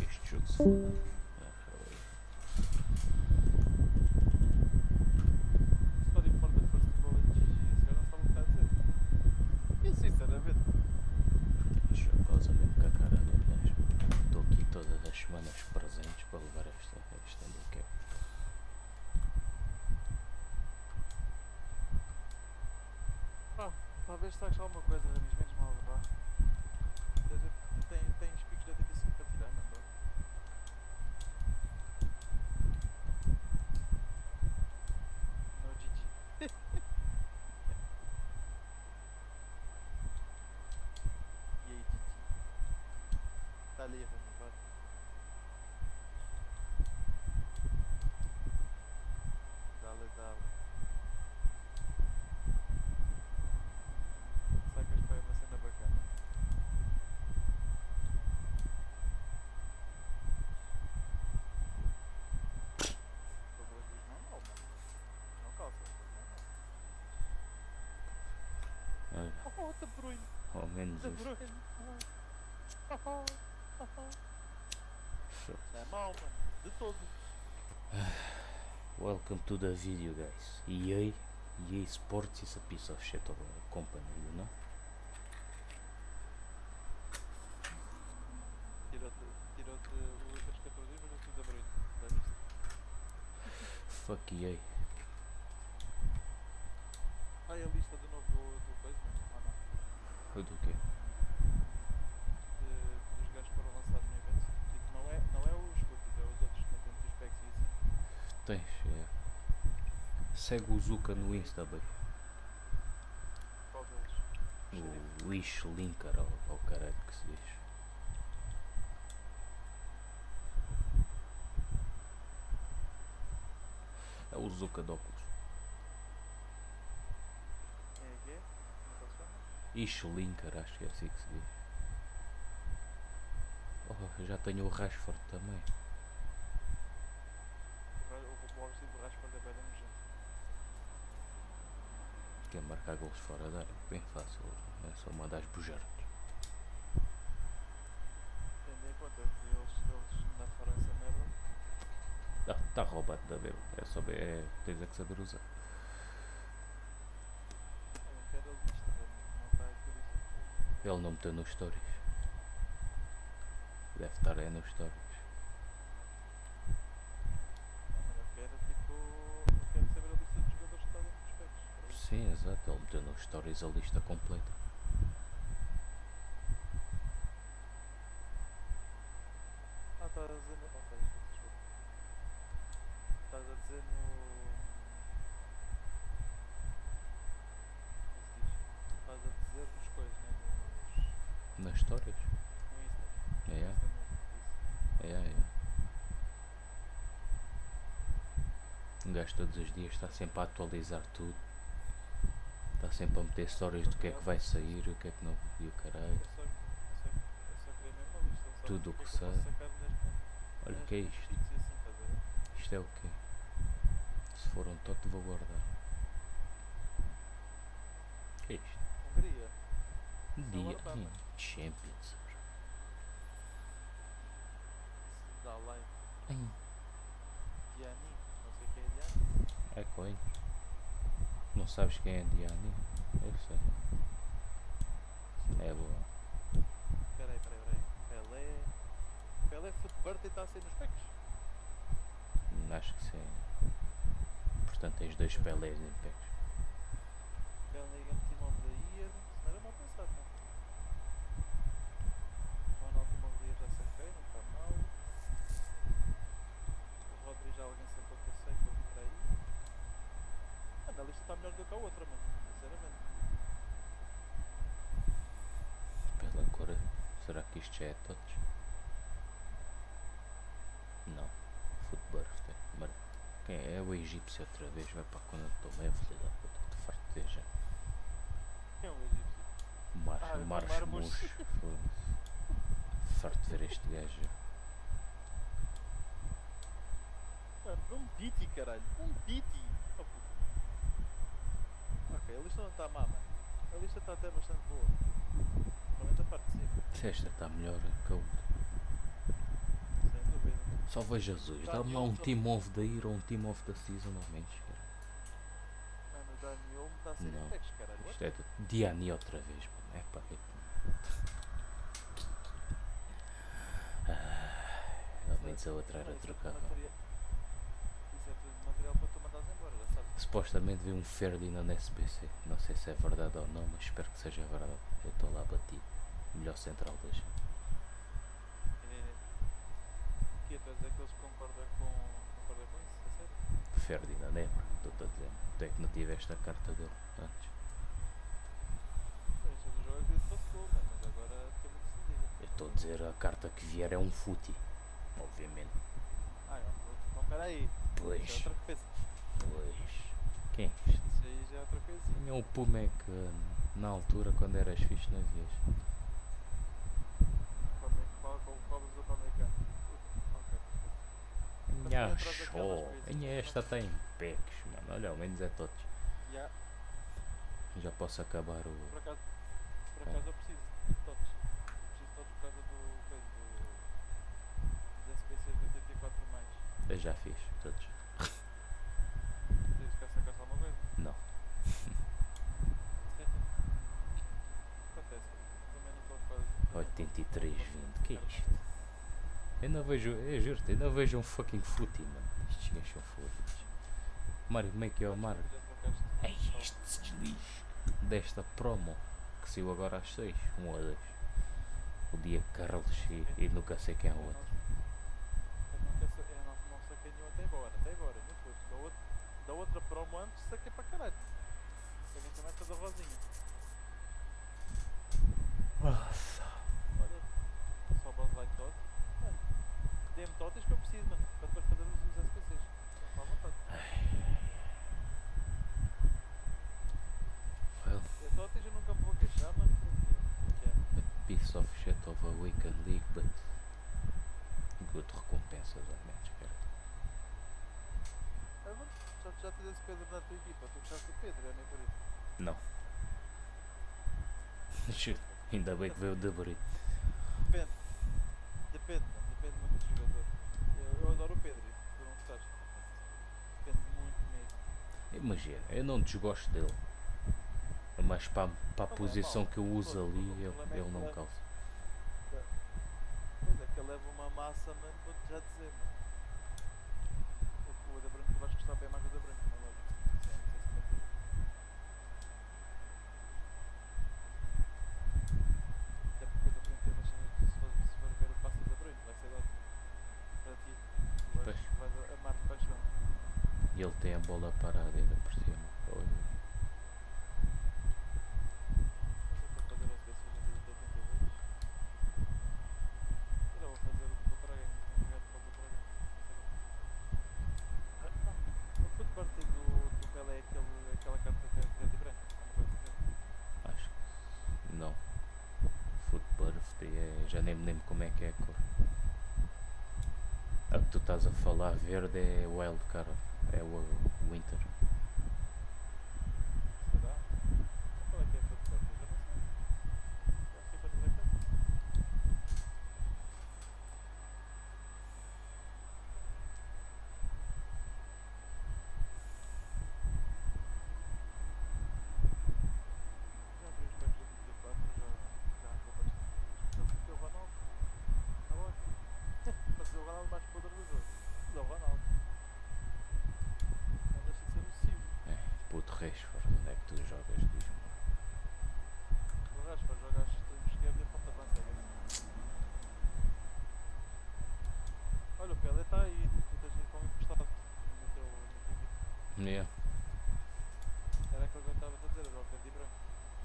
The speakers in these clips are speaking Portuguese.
este jogo se foda. Sorry for the first goal in GG, esse gajo não sabe o que está a dizer. Eu sinceramente. Jogosa mesmo com a cara do gajo. Estou aqui todas as semanas presentes para levar esta handicap. Talvez tragas alguma coisa, Ramis, menos mal, vá. Tens picos de 85 para tirar, não dá? No GG. E aí, GG. Está ali, Ramis, bora. Dale, dale. Sacas para uma cena bacana. Pelo menos não, mano. Não calça, não. Olha, Oh, De Bruyne. ao menos De isso. Bruyne. Não é mau, mano. De todo. Welcome to the video, guys. EA Sports is a piece of shit of a company, you know? Tirou-te o Lucas 14 mas não te De Bruyne. Já viste? Fuck EA. Ah, é a lista do novo do coisa, mano? Ah, não. Do quê? Dos gajos que foram lançados no evento. Tipo, não é os rookies, é os outros que estão dentro dos packs e assim. Tens, é. Segue o Zuka no Insta, bem. Qual deles? O Wish Linker, ou caralho que se diz. É o Zuka de óculos. É que é? Como é que ele se chama? Ish Linker, acho que é assim que se diz. Oh, já tenho o Rashford também. O objetivo do Rashford é bem nojento. Quer marcar gols fora da área? Bem fácil, é só mandar as bujardas. Tendo em conta que eles na França merda. Tá roubado da ver. É só ver, tens é que saber usar. Eu não quero a lista, não está aqui a lista. Ele não meteu nos stories. Deve estar aí nos stories. Mas eu quero tipo. Eu quero saber a lista dos jogadores que está dentro dos packs. Sim, exato. Ele meteu nos stories a lista completa. Estás a dizer no. Ok, desculpa. Estás a dizer no. Como se diz? Estás a dizer nos coisas, né? Nas stories? No Insta. É, No Insta mesmo, isso. é. Um gajo todos os dias está sempre a atualizar tudo. Está sempre a meter stories do que é que vai sair, o que é que não. E o caralho. Eu só queria mesmo a lista. Só Tudo o que eu posso sai. sacar Olha o nas que é isto? fichas e assim, estás a ver? Isto é o quê? Se for um toque vou guardar. O que é isto? Hungria. Dia guardar, mano. Champions. Se dá live. Ai, Diani. Não sei quem é Diani. é coin. Não sabes quem é Diani? Eu sei. É boa. Peraí. Pelé Footbird está a ser nos packs? Acho que sim. Portanto tens dois Pelés em packs. Bellingham Team of the Year. Se não era mal pensado, não? Ronaldo Team of the Year já saquei, não está mal. O Rodri já alguém sacou que eu sei que eu vi para aí. Mano, a lista está melhor do que a outra, mano. Sinceramente. Pela cor. Será que isto já é touch? Não. Football. Quem é o egípcio outra vez? Vai para quando eu estou meio filho da puta. Estou farto de ver já. Quem é o egípcio? Marmos. Farto de ver este gajo. Mano, um Titi, caralho. Um Titi. Oh, puta. Ok, a lista não está má, mano. A lista está até bastante boa. Realmente a parte de cima. Se esta está melhor que a outra. Salva Jesus, dá-me lá um Team of the Year ou um Team of the Season ao menos, cara. Mano, o Daniel me está a ser Não. impecos, caralho. Isto é Diani outra vez, mano. É pá, ao menos a outra era trocável. Isso é tudo material para tu mandares embora, já sabes. Supostamente vi um Ferdinand SPC. Não sei se é verdade ou não, mas espero que seja verdade. Eu estou lá batido. Melhor central da gente. Que tu és daqueles que concorda com isso, a sério? Ferdinand é, bro. Estou a dizer. Tu é que não tiveste a carta dele antes. Este do jogo acredito que fosse gol, mano, mas agora tem muito se diga. Eu estou a dizer a carta que vier é um footy. Obviamente. Ah, é, então peraí. Isso é Pois. outra coisa. Pois. Quem é isto? Isso aí já é outra coisinha. Tinha o Pumek na altura quando eras fixe não vias. Cobras do Pamecano. Ok. Minha show. Minha esta tem pecs, mano. Olha, ao menos é todos. Yeah. Já posso acabar o. Por acaso eu preciso de todos. Preciso de todos por causa dos SPCs de 84 mais. Eu já fiz todos. Tens que sacar alguma coisa? Não. Acontece. Também não estou quase. 83, 20. Que é isto? Eu não vejo. Eu juro-te, eu não vejo um fucking footy, mano. Estes gajos são fodidos. Mário, como é que é o Mário? Ei, este deslize desta promo que saiu agora às 6, 1 ou 2. O dia Carlos e nunca sei quem é o outro. Eu não saquei nenhum até agora, muito gosto. Da outra promo antes saquei para caralho. Também também essa da Rosinha. Nossa. Olha, só bons like tot. Dê-me totas que eu preciso, mano, para depois fazer os SPCs. Está à vontade. Well, E totas eu nunca me vou queixar, mano, porque é. a piece of shit of a weekend league, but good recompensas ao menos, cara. Já tens esse Pedro na tua equipa, tu gostaste do Pedro, é nem por isso. Não. Juro, ainda bem que veio o de Brito. Depende muito do jogador. Eu adoro o Pedro, e tu não gostaste. Depende muito mesmo. Imagina, eu não desgosto dele. Mas para a posição que eu uso ali, ele não calça. Pois é, que ele leva uma massa, mano, vou-te já dizer, mano. O da Branco, tu vais gostar bem mais do da Branco, não é lógico. Sim, não sei se vai ter. Até porque o da Branco tem umas cenas que se for ver o passo do da Branco, vai ser ótimo. Para ti. Tu vais amar de paixão. E ele tem a bola parada ainda por cima. Olha. Vou fazer as pessoas de 82. Eu vou fazer o do Butragueño, vou jogar para o Butragueño. O foot party do Pelé é aquela carta que é preto e branco, alguma coisa assim. Acho que não. Footburst já nem me lembro como é que é a cor. A que tu estás a falar verde é wild card, é o winter. Será? Qual é que é a foot party? Eu já não sei. Já sei para dizer carta. Já abri os packs do 24, já arrancou bastante. Já meteu o Ronaldo. Está ótimo. Mas o Ronaldo mais podre do jogo. Mas é o Ronaldo. Não deixa de ser nocivo. Puto Rashford, onde é que tu jogas? Diz-me. O Rashford joga extremo esquerdo e a ponta de lança é assim. Olha, o Pelé está aí. Tu tens aí como emprestado no teu equipe. Yeah. Era aquilo que eu estava a dizer, era o verde e branco.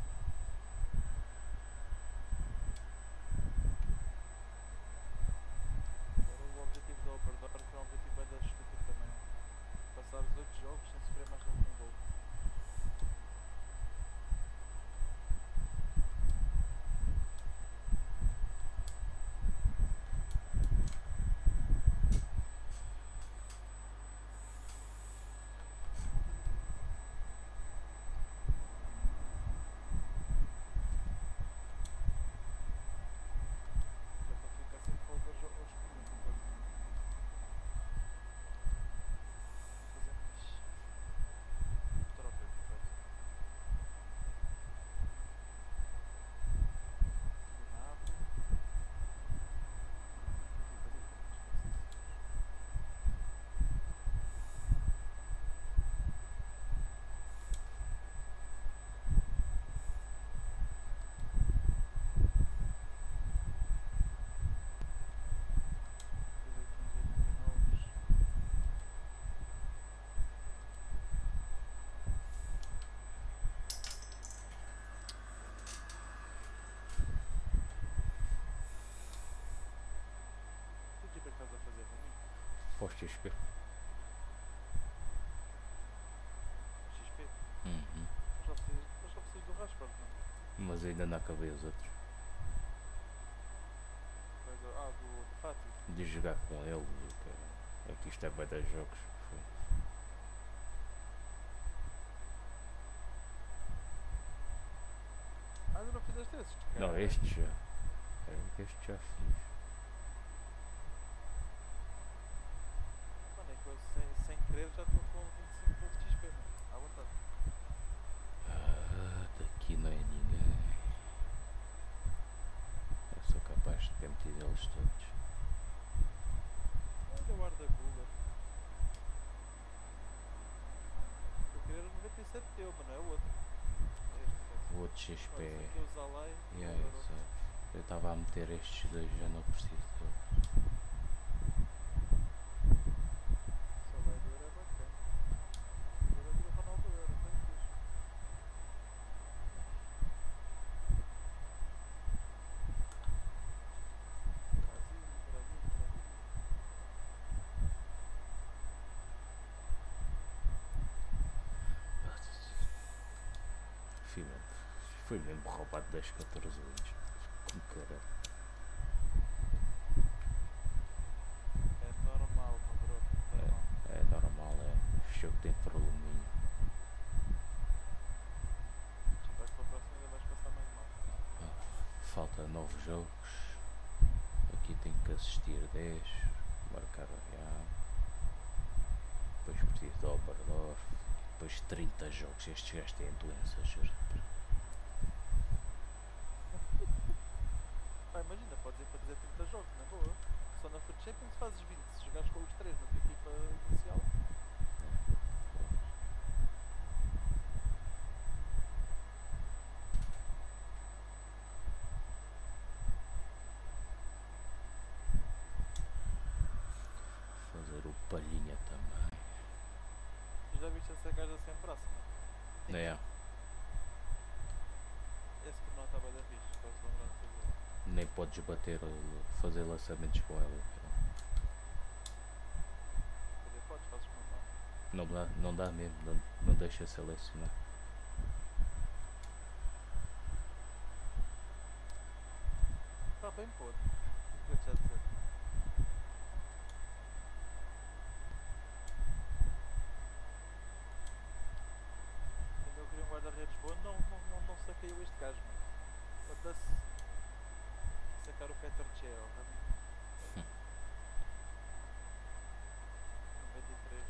Agora o objetivo da Obrador, que é um objetivo bem estúpido também. Passar os 8 jogos sem sofrer mais nenhum gol. Para os XP. XP. Uhum. Mas só preciso do Rashford, não? Mas ainda não acabei os outros. Do Fati. De jogar com ele. É que isto é bué de jogos. Foi. Ainda não fizeste esses? Não, Cara. este já. Este já fiz. Mano, é que eu sem querer já estou com 25 pontos de XP, mano. À vontade. Daqui não é ninguém. Eu sou capaz de ter metido eles todos. Olha o Arda Güler. Eu queria era 97 teu, mano, é o outro. É este, O outro XP. olha, esse aqui é o Zalai. Yeah, eu estava a meter estes dois, já não preciso deles. Zalai do Euro é bacana. Agora vira Ronaldo do Euro, bem fixe. Brasil. Foi mesmo roubado das 14 linhas. Como caralho. É normal, meu bro. Normal. É normal, é. O jogo tem probleminha. Se vais para a próxima ainda vais passar mais mal. Falta 9 jogos. Aqui tenho que assistir 10. Marcar o Real. Depois preciso do Oberdorf. Depois 30 jogos. Estes gajos têm doenças. Pá, imagina, podes ir para fazer 30 jogos, na boa. Só na Foot Champions fazes 20. Se jogares com os 3 na tua equipa inicial. Fazer o Palhinha também. Tu já viste essa gaja sem braço, não? É. Esse que não estava da fixe, podes lembrar de fazer. Nem podes bater, fazer lançamentos com ela. Quer dizer, podes, fazes com não. Não dá mesmo, não deixa selecionar. Está bem podre. Vou já dizer. Quando eu queria um guarda-redes bom, não saqueou este gajo, mano. Foda-se. Sacar o Petr Cech, realmente. 93.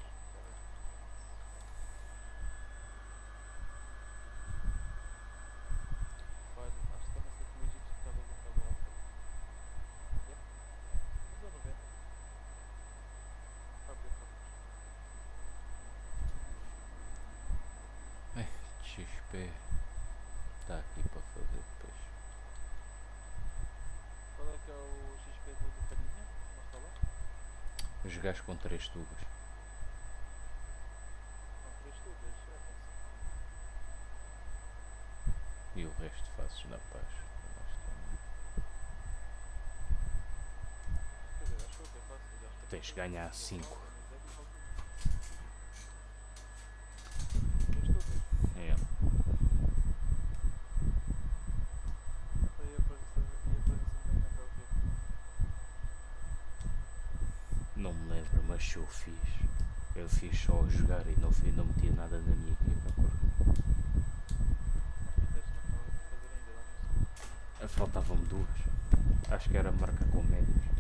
Olha, acho que também sei que o Egito estava a fazer alta. Yep. Usou 90. Fábio Campos. XP está aqui para fazer depois. Qual é que é o XP do Palhinha? Mostra lá. Jogares com 3 tubos. São 3 tubas, é assim. E o resto fazes na paz. Quer dizer, acho que é fácil. Já acho que Tens de ganhar 5. 3 tubas. É. E a presença de movimento é o quê? Não me lembro, mas se eu fiz. Eu fiz só a jogar e não metia nada na minha equipa. Não fizeste, não estava a fazer ainda lá no segundo. Faltavam-me 2. Acho que era marca com médios.